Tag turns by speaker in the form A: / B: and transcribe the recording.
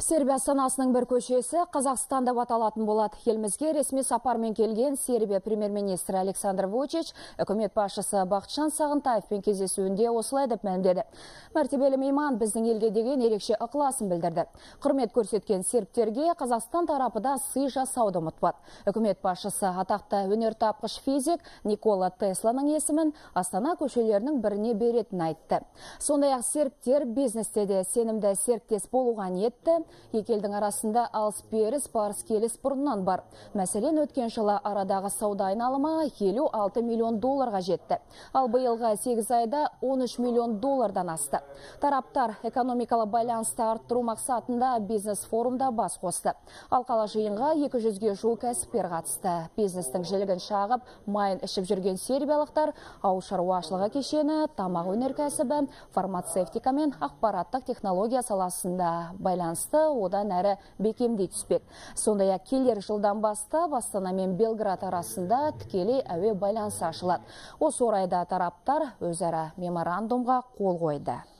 A: Сербия астанасының бір көшесі Қазақстанда аталатын болады. Елімізге ресми сапармен келген Сербия премьер-министрі Александр Вучич үкімет басшысы Бақытжан Сағынтаевпен кездесуінде осылай деп мәлімдеді. Мәртебелі мейман біздің елге деген ерекше ықыласын білдірді. Құрмет көрсеткен сербтерге Қазақстан тарапы да сый жасауды ұмытпады. Үкімет басшысы атақты өнертапқыш физик Никола Тесланың есімін Астана көшелерінің біріне беретінін айтты. Сондай-ақ сербтер бизнесте де сенімді серіктес болуға ниетті. Екі елдің арасында алыс-беріс, барыс-келіс бұрыннан бар. Мәселен, өткен жылы арадағы сауда айналымы 56 миллион долларға жетті. Ал биылғы 8 айда 13 миллион доллардан асты. Тараптар экономикалық байланысты арттыру мақсатында бизнес-форумда бас қосты. Алқалы жиынға 200-ге жуық кәсіпкер қатысты. Бизнестің жілігін шағып, майын ішіп жүрген сербиялықтар ауыл шаруашылығы кешені, тамақ өнеркәсібі, фармацевтика мен ақпараттық технология саласында байланысты одан әрі бекемдей түспек. Сондай-ақ келер жылдан бастап Астана мен Белград арасында тікелей әуе байланысы ашылады. Осы орайда тараптар өзара меморандумға қол қойды.